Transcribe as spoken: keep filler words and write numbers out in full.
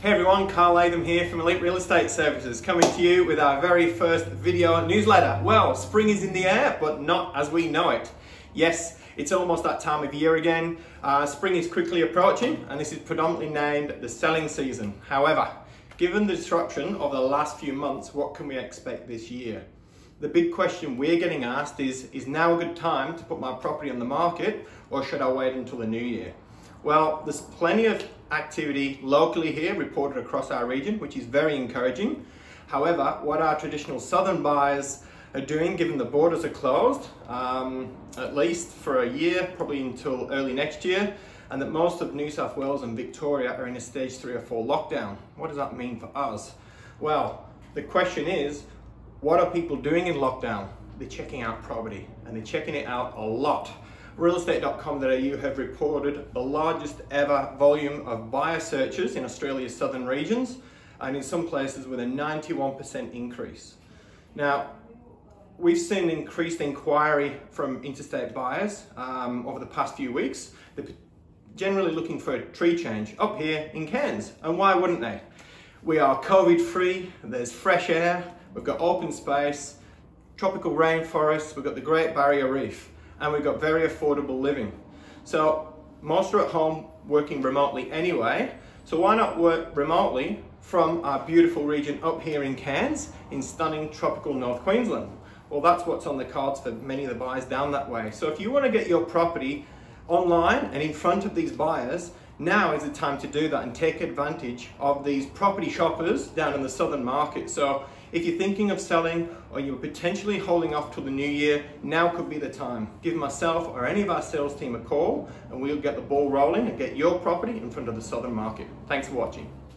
Hey everyone, Carl Latham here from Elite Real Estate Services, coming to you with our very first video newsletter. Well, spring is in the air, but not as we know it. Yes, it's almost that time of year again. Uh, spring is quickly approaching, and this is predominantly named the selling season. However, given the disruption of the last few months, what can we expect this year? The big question we're getting asked is, is now a good time to put my property on the market, or should I wait until the new year? Well, there's plenty of activity locally here reported across our region, which is very encouraging. However, what our traditional southern buyers are doing, given the borders are closed, um, at least for a year, probably until early next year, and that most of New South Wales and Victoria are in a stage three or four lockdown. What does that mean for us? Well, the question is, what are people doing in lockdown? They're checking out property, and they're checking it out a lot. real estate dot com dot A U have reported the largest ever volume of buyer searches in Australia's southern regions, and in some places with a ninety-one percent increase. Now, we've seen increased inquiry from interstate buyers um, over the past few weeks. They're generally looking for a tree change up here in Cairns, and why wouldn't they? We are COVID free, there's fresh air, we've got open space, tropical rainforests, we've got the Great Barrier Reef, and we've got very affordable living. So most are at home working remotely anyway, so why not work remotely from our beautiful region up here in Cairns in stunning tropical North Queensland? Well, that's what's on the cards for many of the buyers down that way. So if you want to get your property online and in front of these buyers, now is the time to do that and take advantage of these property shoppers down in the southern market. So if you're thinking of selling or you're potentially holding off till the new year, now could be the time. Give myself or any of our sales team a call and we'll get the ball rolling and get your property in front of the southern market. Thanks for watching.